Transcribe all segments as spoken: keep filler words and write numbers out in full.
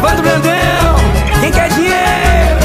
Evandro Brandão, quem quer dinheiro?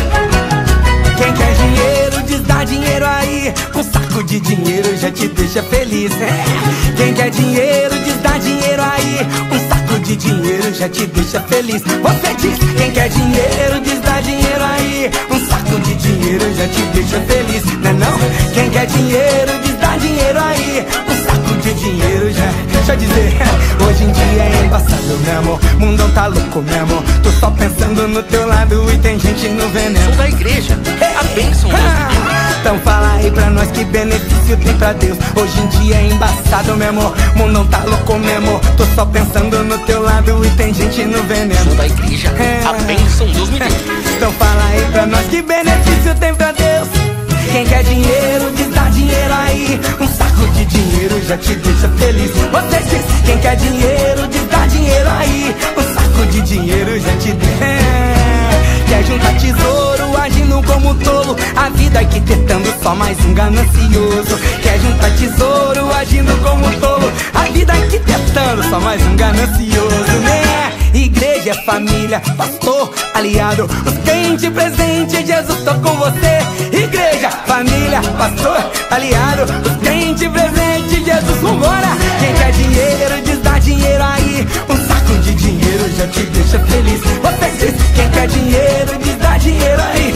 Quem quer dinheiro, diz dá dinheiro aí. Um saco de dinheiro já te deixa feliz. É. Quem quer dinheiro, diz dá dinheiro aí. Um saco de dinheiro já te deixa feliz. Você diz, quem quer dinheiro, diz dá dinheiro aí. Um saco de dinheiro já te deixa feliz. Não é não? Quem quer dinheiro, diz dá dinheiro aí. Um saco de dinheiro já. Deixa eu dizer, hoje em dia é embaçado, meu amor. Mundão tá louco, meu amor. Tô só pensando no teu lado e tem gente no veneno. Sou da igreja, a bênção. Então fala aí pra nós que benefício tem pra Deus. Hoje em dia é embaçado, meu amor. Mundão tá louco, meu amor. Tô só pensando no teu lado e tem gente no veneno. Sou da igreja, a bênção Deus me deu. Então fala aí pra nós que benefício tem pra Deus. Quem quer dinheiro, diz dá dinheiro aí. Um saco de dinheiro já te deixa feliz. Você diz, quem quer dinheiro, diz dá dinheiro aí. Um saco de dinheiro já te deixa. Quer juntar tesouro, agindo como tolo. A vida arquitetando só mais um ganancioso. Quer juntar tesouro, agindo como tolo. A vida arquitetando só mais um ganancioso, né? Igreja, família, pastor, aliado. Os crentes presentes, Jesus tô com você. Igreja, família, pastor, aliado. Os crentes presentes, Jesus, vambora. Quem quer dinheiro, diz dá dinheiro aí. Um saco de dinheiro já te deixa feliz. Você diz, quem quer dinheiro, diz dá dinheiro aí.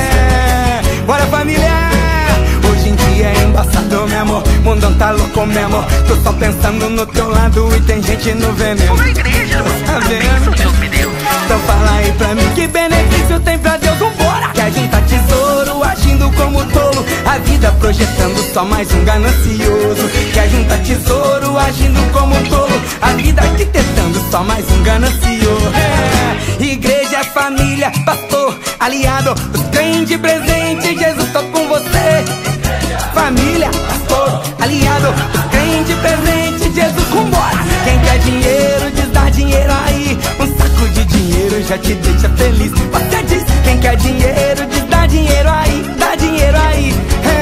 É. Bora, família. Hoje em dia é embaçado, meu amor. Mundão tá louco, meu amor. Tô só pensando no teu lado e tem gente no veneno. Sou da igreja, tá a bênção Deus me deu. Então fala aí pra mim que benefício tem pra Deus, vambora. Quer juntar tesouro, agindo como tolo. A vida projetando só mais um ganancioso. Quer juntar tesouro, agindo como tolo. A vida arquitetando só mais um ganancioso. É. Igreja, família, pastor, aliado. Os crentes presentes, Jesus tô com você. Família, pastor, aliado. Os crentes presentes, Jesus, vambora. Quem quer dinheiro, diz dá dinheiro aí. Um saco de dinheiro já te deixa feliz. Você diz, quem quer dinheiro, diz dá dinheiro aí. Dá dinheiro aí.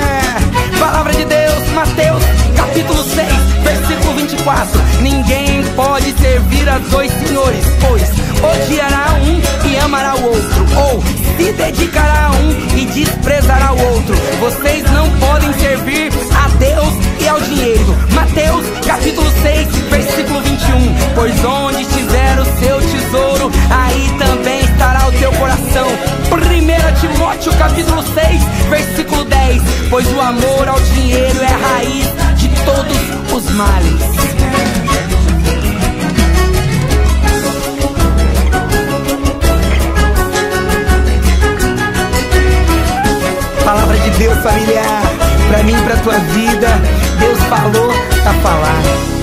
É. Palavra de Deus, Mateus, capítulo seis, versículo vinte e quatro. Ninguém pode servir a dois senhores, pois odiará um e amará o outro, ou se dedicará a um e desprezará o outro. Vocês não podem servir a Deus e ao dinheiro. Mateus capítulo seis, versículo vinte e um. Pois onde estiver o seu tesouro, aí também estará o teu coração. Primeira Timóteo capítulo seis, versículo dez. Pois o amor ao dinheiro é a raiz de todos os males. Palavra de Deus, família, pra mim, pra tua vida. Deus falou, tá falado.